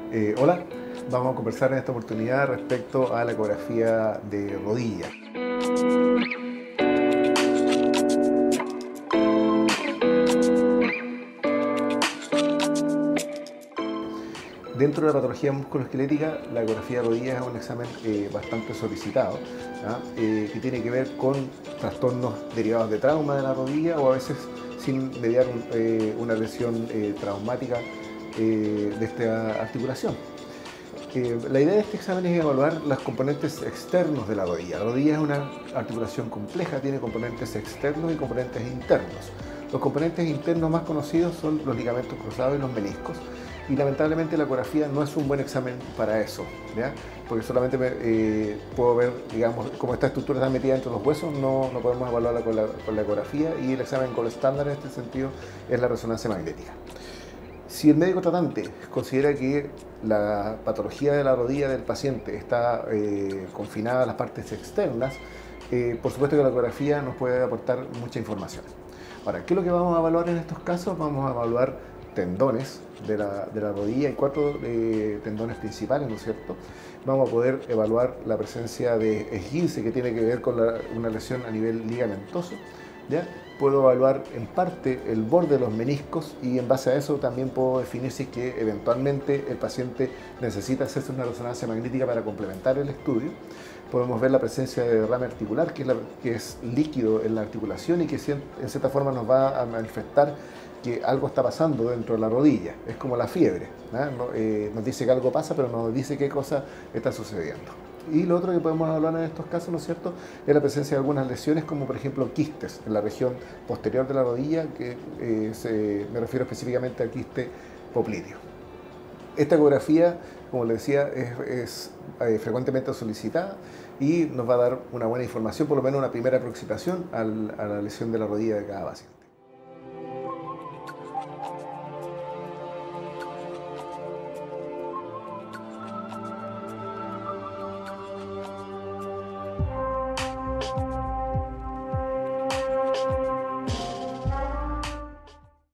Hola, vamos a conversar en esta oportunidad respecto a la ecografía de rodilla. Dentro de la patología musculoesquelética, la ecografía de rodilla es un examen bastante solicitado, ¿ah? Que tiene que ver con trastornos derivados de trauma de la rodilla o a veces sin mediar una lesión traumática de esta articulación. La idea de este examen es evaluar los componentes externos de la rodilla. La rodilla es una articulación compleja, tiene componentes externos y componentes internos. Los componentes internos más conocidos son los ligamentos cruzados y los meniscos. Y lamentablemente la ecografía no es un buen examen para eso, ¿ya? Porque solamente puedo ver, digamos, cómo esta estructura está metida entre los huesos, no podemos evaluarla con la ecografía, y el examen con estándar en este sentido es la resonancia magnética. Si el médico tratante considera que la patología de la rodilla del paciente está confinada a las partes externas, por supuesto que la ecografía nos puede aportar mucha información. Ahora, ¿qué es lo que vamos a evaluar en estos casos? Vamos a evaluar tendones de la rodilla. Hay 4 tendones principales, ¿no es cierto? Vamos a poder evaluar la presencia de esguince, que tiene que ver con una lesión a nivel ligamentoso, ¿ya? Puedo evaluar en parte el borde de los meniscos, y en base a eso también puedo definir si es que eventualmente el paciente necesita hacerse una resonancia magnética para complementar el estudio. Podemos ver la presencia de derrame articular, que es líquido en la articulación y que en cierta forma nos va a manifestar que algo está pasando dentro de la rodilla. Es como la fiebre, ¿no? Nos dice que algo pasa, pero no nos dice qué cosa está sucediendo. Y lo otro que podemos hablar en estos casos, ¿no es cierto?, es la presencia de algunas lesiones, como por ejemplo quistes en la región posterior de la rodilla, que me refiero específicamente al quiste popliteo. Esta ecografía, como les decía, es frecuentemente solicitada y nos va a dar una buena información, por lo menos una primera aproximación a la lesión de la rodilla de cada paciente.